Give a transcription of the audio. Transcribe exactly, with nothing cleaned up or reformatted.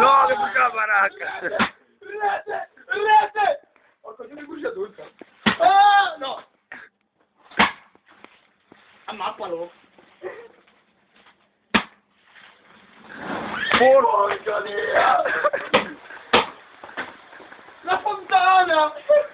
No, che brucia la baracca! Rete! Rete! Ho fatto di brucia tutta. Ah, no! Ammappalo! Porca Dio! La fontana!